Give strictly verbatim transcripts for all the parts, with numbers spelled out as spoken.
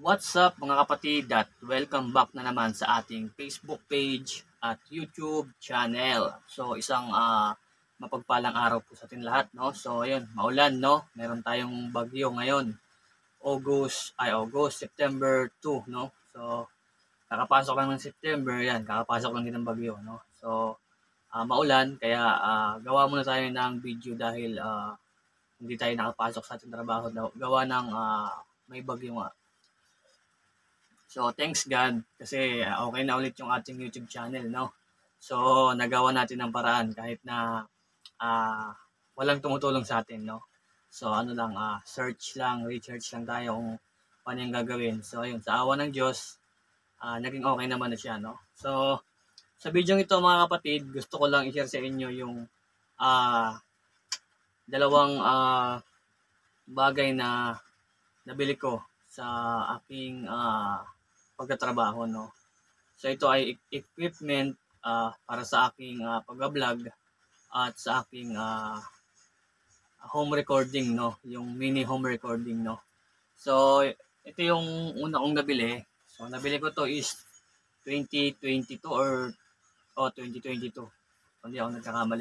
What's up mga kapatid at welcome back na naman sa ating Facebook page at YouTube channel. So isang uh, mapagpalang araw po sa ating lahat, no? So ayun, maulan, no? Meron tayong bagyo ngayon. August, ay August, September two, no? So kakapasok lang ng September, yan, kakapasok lang din ng bagyo, no? So uh, maulan, kaya uh, gawa muna tayo ng video dahil uh, hindi tayo nakapasok sa ating trabaho daw. Gawa ng uh, may bagyo nga. So, thanks God kasi uh, okay na ulit yung ating YouTube channel, no? So, nagawa natin ng paraan kahit na uh, walang tumutulong sa atin, no? So, ano lang, uh, search lang, research lang tayo kung paano yung gagawin. So, ayun, sa awa ng Diyos, uh, naging okay naman na siya, no? So, sa video ito mga kapatid, gusto ko lang i-share sa inyo yung uh, dalawang uh, bagay na nabili ko sa aking uh, pagtatrabaho, no. So ito ay equipment uh, para sa aking uh, pag-vlog at sa aking uh, home recording, no, yung mini home recording, no. So ito yung una kong nabili. So nabili ko to is twenty twenty-two or oh twenty twenty-two. Hindi ako nagkakamali.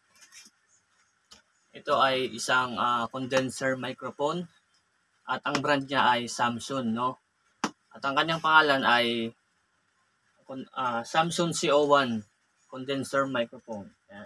Ito ay isang uh, condenser microphone at ang brand niya ay Samsung, no. At ang kanyang pangalan ay uh, Samsung C O one condenser microphone. Yan.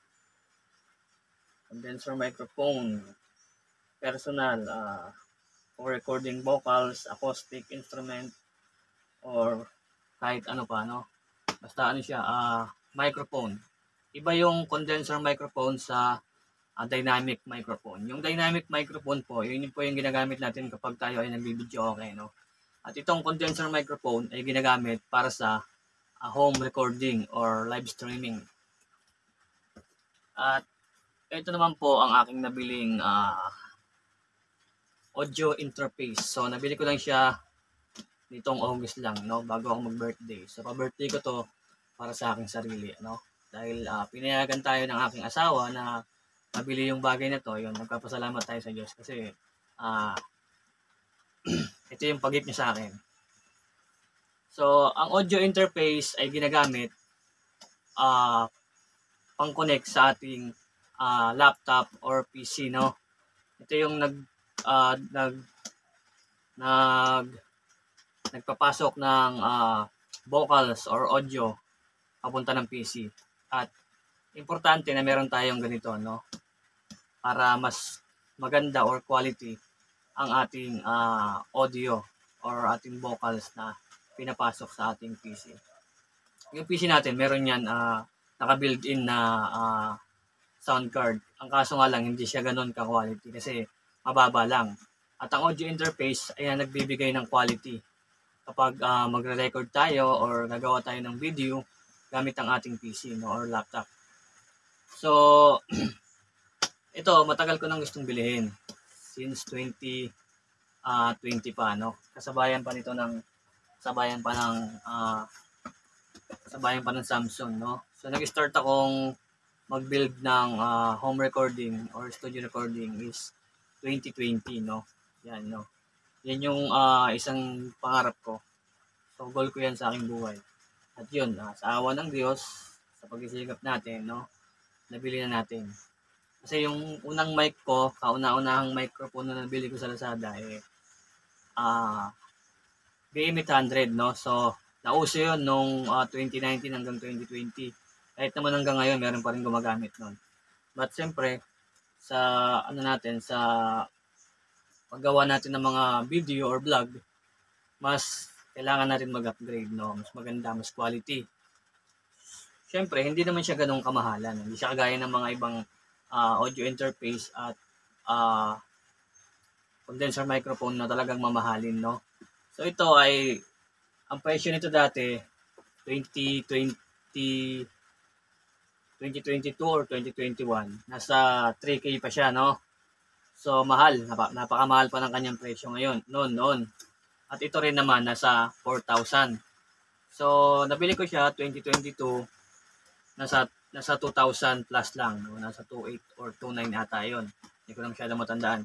Condenser microphone, personal, uh, for recording vocals, acoustic instrument, or kahit ano pa, no? Basta ano siya, uh, microphone. Iba yung condenser microphone sa uh, dynamic microphone. Yung dynamic microphone po, yun po yung ginagamit natin kapag tayo ay nagbibideo, okay, no? At itong condenser microphone ay ginagamit para sa uh, home recording or live streaming. At ito naman po ang aking nabiling uh, audio interface. So nabili ko lang siya nitong August lang, no, bago ako mag-birthday. So pa-birthday ko to para sa aking sarili, no. Dahil uh, pinayagan tayo ng aking asawa na mabili yung bagay na to. Yun, nagpapasalamat tayo sa Diyos kasi uh, ito yung pag-gift niya sa akin. So, ang audio interface ay ginagamit uh, pang-connect sa ating uh, laptop or P C, no? Ito yung nag uh, nag nag nagpapasok ng uh, vocals or audio papunta ng P C. At importante na meron tayong ganito, no? Para mas maganda or quality ang ating uh, audio or ating vocals na pinapasok sa ating P C. Yung P C natin, meron yan uh, naka-built-in na uh, sound card. Ang kaso nga lang, hindi siya ganun ka-quality kasi mababa lang. At ang audio interface ay nagbibigay ng quality. Kapag uh, magre-record tayo or gagawa tayo ng video gamit ang ating P C, no, or laptop. So, ito, matagal ko nang gustong bilhin. Since twenty twenty pa, no? Kasabayan pa nito ng sabayan pa ng uh, sabayan pa ng Samsung, no? So nag-start akong mag-build ng uh, home recording or studio recording is twenty twenty, no? Yan, no. Yan yung uh, isang pangarap ko. So goal ko yan sa aking buhay. At yun, uh, sa awa ng Diyos, sa pagsisikap natin, no, nabili na natin. Kasi yung unang mic ko, kauna-unahang microphone na nabili ko sa Lazada, eh, ah, uh, B M eight hundred, no? So, nauso yun nung uh, twenty nineteen hanggang twenty twenty. Kahit naman hanggang ngayon, meron pa rin gumagamit nun. But siyempre, sa ano natin, sa paggawa natin ng mga video or vlog, mas kailangan natin mag-upgrade, no? Mas maganda, mas quality. Siyempre, hindi naman siya ganun kamahalan. Hindi siya kagaya ng mga ibang uh, audio interface at uh, condenser microphone na talagang mamahalin, no? So ito ay, ang presyo nito dati, twenty twenty, twenty twenty-two or twenty twenty-one, nasa three K pa siya, no? So mahal, nap- napakamahal pa ng kanyang presyo ngayon, noon, noon. At ito rin naman, nasa four thousand. So nabili ko siya, twenty twenty-two, nasa, nasa two thousand plus lang, no? Nasa two eight or two nine ata yun. Hindi ko na masyadong matandaan.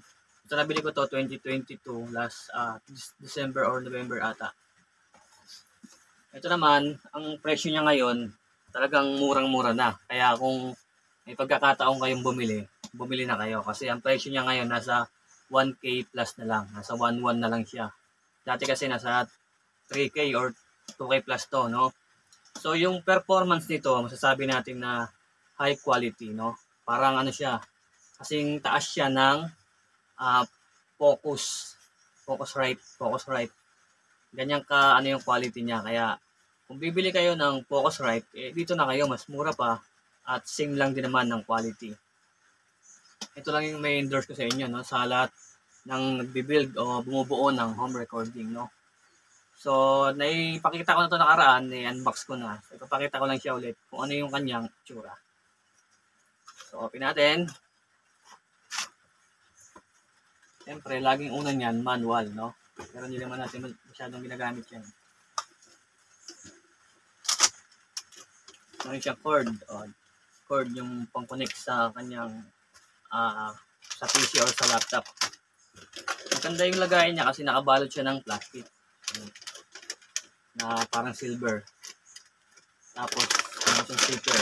Ito nabili ko to twenty twenty-two, last uh, December or November ata. Ito naman, ang presyo niya ngayon, talagang murang-mura na. Kaya kung may pagkakataon kayong bumili, bumili na kayo. Kasi ang presyo niya ngayon nasa one K plus na lang. Nasa one one na lang siya. Dati kasi nasa three K or two K plus to, no? So yung performance nito, masasabi natin na high quality, no? Parang ano siya, kasing taas siya ng uh, focus, focus right, focus right. Ganyan ka ano yung quality niya. Kaya kung bibili kayo ng Focusrite, eh, dito na kayo, mas mura pa at same lang din naman ng quality. Ito lang yung may endorse ko sa inyo, no? Sa lahat ng nagbibuild o bumubuo ng home recording, no? So, naipakita ko na ito nakaraan, i-unbox ko na. So, ipapakita ko lang siya ulit kung ano yung kanyang itsura. So, open natin. Siyempre, laging una niyan, manual, no? Pero hindi naman natin masyadong ginagamit yan. Meron siyang cord. O, cord yung pang-connect sa kanyang uh, sa P C or sa laptop. Maganda yung lagayan niya kasi nakabalot siya ng plastic na parang silver. Tapos, meron siyang sticker.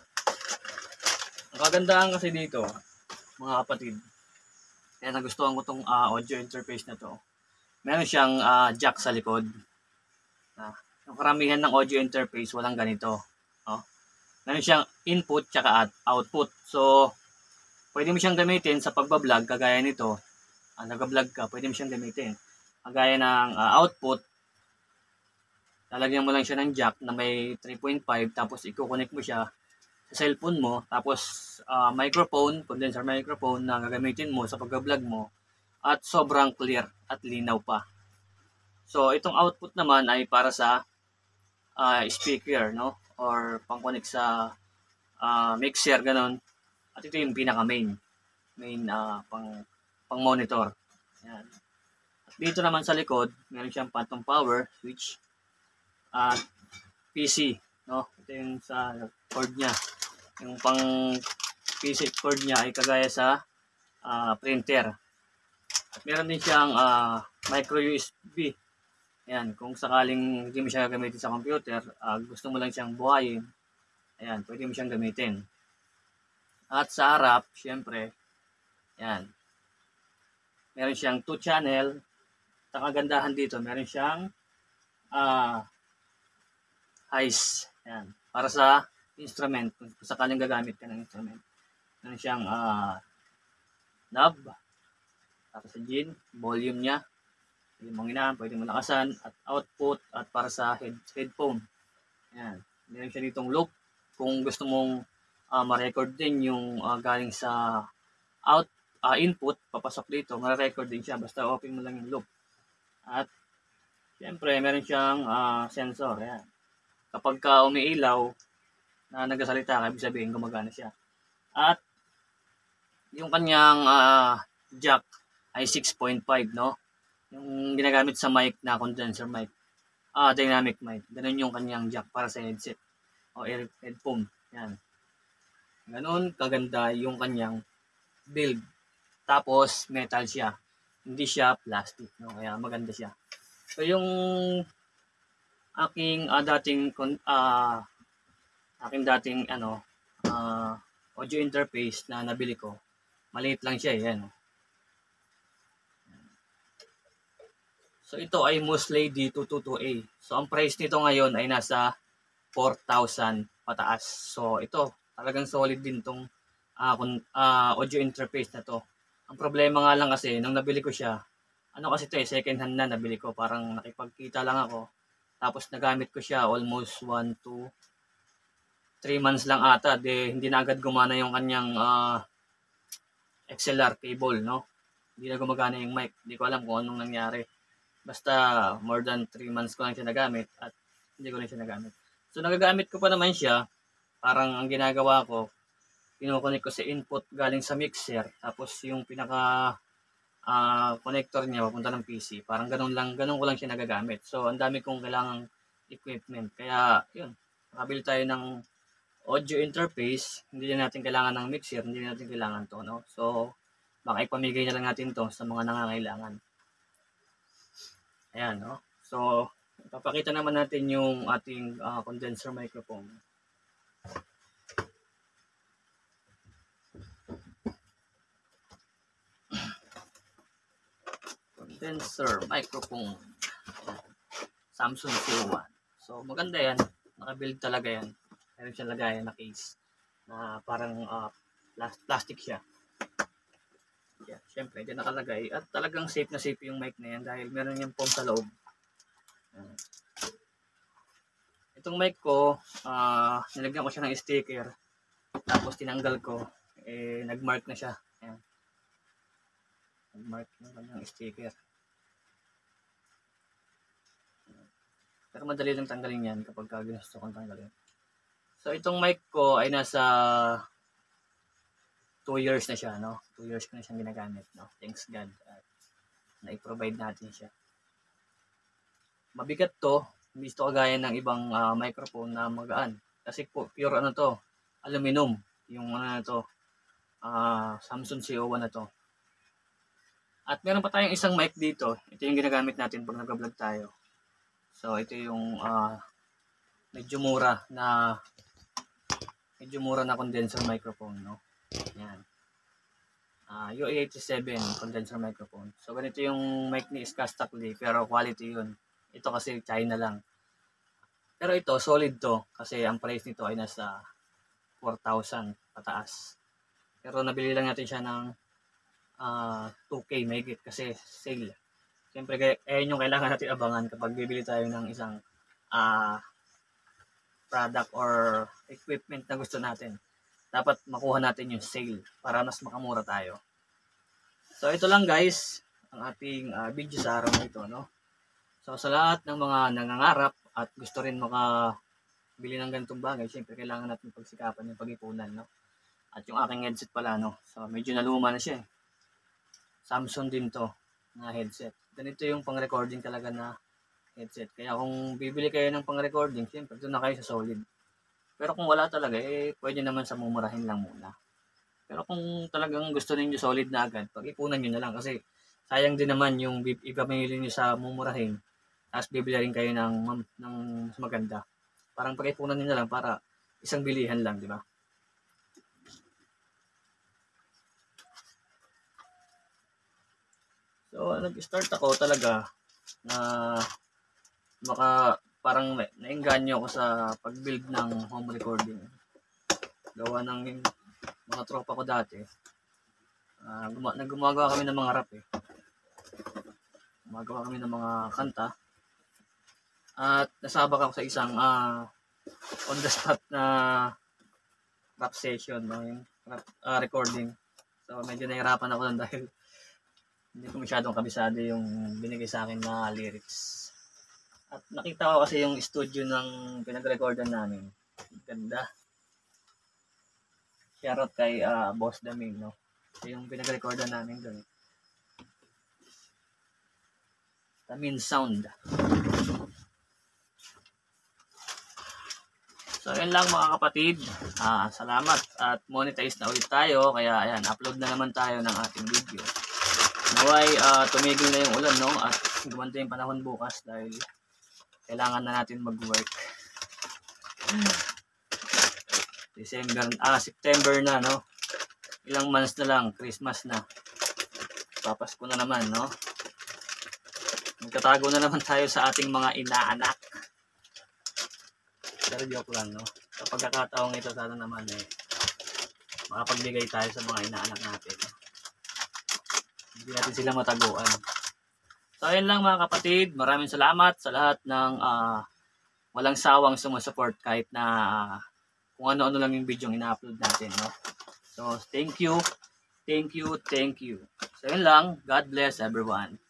Ang kagandahan kasi dito, mga kapatid, kaya nagustuhan ko itong uh, audio interface na to. Meron siyang uh, jack sa likod. Uh, yung karamihan ng audio interface, walang ganito. No? Meron siyang input tsaka output. So, pwede mo siyang gamitin sa pagbablog, kagaya nito. Uh, nag-vlog ka, pwede mo siyang gamitin. Kagaya ng uh, output, lalagyan mo lang siya ng jack na may three point five, tapos i-connect mo siya sa cellphone mo, tapos uh, microphone, condenser microphone na gagamitin mo sa pagbablog mo, at sobrang clear at linaw pa. So, itong output naman ay para sa uh, speaker, no? Or pang-connect sa uh, mixer, ganun. At ito yung pinaka-main. Main uh, pang, pang-monitor. Yan. At dito naman sa likod, meron siyang phantom power switch at P C, no? Ito yung sa cord niya. Yung pang P C cord niya ay kagaya sa uh, printer. At meron din siyang uh, micro U S B. Ayan, kung sakaling hindi mo siya gamitin sa computer, uh, gusto mo lang siyang buhayin, ayan, pwede mo siyang gamitin. At sa harap, syempre, ayan, meron siyang two channel. Ang kagandahan dito, meron siyang uh, highs, ayan, para sa instrument, kung sakaling gagamit ka ng instrument. Meron siyang uh, knob, para sa gin, volume niya, pwede mong inaan, pwede mong lakasan, at output, at para sa head, headphone. Ayan. Meron siya ditong loop. Kung gusto mong uh, ma-record din yung uh, galing sa out, uh, input, papasok dito, ma-record din siya. Basta open mo lang yung loop. At, syempre, meron siyang uh, sensor. Ayan. Kapag ka umiilaw, na nagsasalita ka, ibig sabihin, gumagana siya. At, yung kanyang uh, jack ay six point five, no? Yung ginagamit sa mic na condenser mic, ah, dynamic mic. Ganun yung kanyang jack para sa headset o air headphone. Yan. Ganun kaganda yung kanyang build. Tapos metal siya. Hindi siya plastic, no? Kaya maganda siya. So yung aking uh, dating uh, aking dating ano uh, audio interface na nabili ko, maliit lang siya, yan. So ito ay Mosley D two twenty-two A. So ang price nito ngayon ay nasa four thousand pataas. So ito, talagang solid din tong uh, uh, audio interface na to. Ang problema nga lang kasi, nung nabili ko siya, ano kasi ito eh, second hand na nabili ko. Parang nakipagkita lang ako. Tapos nagamit ko siya almost one to three months lang ata. De, hindi na agad gumana yung kanyang uh, X L R cable, no? Hindi na gumagana yung mic. Hindi ko alam kung anong nangyari. Basta more than three months ko lang siya nagamit at hindi ko lang siya nagamit. So nagagamit ko pa naman siya. Parang ang ginagawa ko, kinukonek ko sa input galing sa mixer. Tapos yung pinaka uh, connector niya papunta ng P C. Parang ganun lang, ganun ko lang siya nagagamit. So ang dami kong kailangang equipment. Kaya yun, nakabili tayo ng audio interface. Hindi na natin kailangan ng mixer, hindi na natin kailangan to, no? So baka ipamigay na lang natin to sa mga nangangailangan. Ayan, no? So, papakita naman natin yung ating uh, condenser microphone. Condenser microphone. Samsung C O one. So, maganda yan. Nakabuild talaga yan. Meron siya lagayan na case na parang uh, plastic siya. Yeah, syempre, hindi nakalagay. At talagang safe na safe yung mic na yan dahil meron yung foam sa loob. Uh, itong mic ko, uh, nilagyan ko siya ng sticker. Tapos tinanggal ko. Eh, nagmark na siya. Ayan. Nagmark na ng sticker. Pero madali lang tanggalin yan kapag ginusto kong tanggalin. So, itong mic ko ay nasa two years na siya, no? two years ko na siyang ginagamit, no? Thanks God. At na-provide natin siya. Mabigat to. Hindi ito kagaya ng ibang uh, microphone na magaan. Kasi po, pure ano to, aluminum. Yung ano na to, uh, Samsung C O one na to. At meron pa tayong isang mic dito. Ito yung ginagamit natin pag nag-vlog tayo. So, ito yung uh, medyo mura na medyo mura na condenser microphone, no? Yan. Uh, U A eighty-seven condenser microphone. So, ganito yung mic ni Skastacli, pero quality yun. Ito kasi China lang. Pero ito, solid to. Kasi ang price nito ay nasa four thousand pataas. Pero nabili lang natin siya ng uh, two K mahigit kasi sale. Siyempre, ayan yung kailangan natin abangan kapag bibili tayo ng isang uh, product or equipment na gusto natin. Dapat makuha natin yung sale para mas makamura tayo. So, ito lang guys, ang ating uh, video sa araw na ito, no? So, sa lahat ng mga nangangarap at gusto rin makabili ng ganitong bagay, siyempre kailangan natin pagsikapan yung pag-ipunan, no? At yung aking headset pala, no? So, medyo naluma na siya eh. Samsung din to na headset. Ganito yung pang-recording talaga na headset. Kaya kung bibili kayo ng pang-recording, siyempre doon na kayo sa solid. Pero kung wala talaga, eh, pwede naman sa mumurahin lang muna. Pero kung talagang gusto ninyo solid na agad, pag-ipunan nyo na lang. Kasi sayang din naman yung ipamili nyo sa mumurahin, tapos bibili rin kayo ng, ng mas maganda. Parang pag-ipunan nyo na lang para isang bilihan lang, di ba? So, nag-start ako talaga na maka parang nainganyo ako sa pag-build ng home recording. Gawa ng mga tropa ko dati. Uh, guma naggumagawa kami ng mga rap eh. Gumagawa kami ng mga kanta. At nasabak ako sa isang uh, on the spot na rap session, no? Yung rap, uh, recording. So, medyo nahirapan ako nun dahil hindi ko masyadong kabisado yung binigay sa akin na lyrics. At nakita ko kasi yung studio ng pinag-recordan namin. Ganda. Shoutout kay uh, Boss Daming, no? Yung pinag-recordan namin doon. Tamin Sound. So, yun lang mga kapatid. Ah, salamat. At monetize na ulit tayo. Kaya, ayan, upload na naman tayo ng ating video. Naway, uh, tumigil na yung ulan, no? At gumanda yung panahon bukas dahil kailangan na natin mag-work. December, ah, September na, no? Ilang months na lang, Christmas na. Papasko na naman, no? Magtatago na naman tayo sa ating mga inaanak. Pero joke lang, no? Sa pagkakataong ito, sana naman, eh, makapagbigay tayo sa mga inaanak natin. Hindi natin sila mataguan. So, ayun lang mga kapatid. Maraming salamat sa lahat ng uh, walang sawang sumusupport kahit na uh, kung ano-ano lang yung video yung ina-upload natin, no? So, thank you, thank you, thank you. So, yun lang. God bless everyone.